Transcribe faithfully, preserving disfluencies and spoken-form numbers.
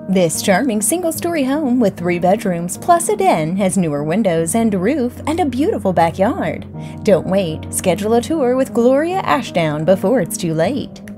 This charming single-story home with three bedrooms plus a den has newer windows and a roof and a beautiful backyard. Don't wait. Schedule a tour with Gloria Ashdown before it's too late.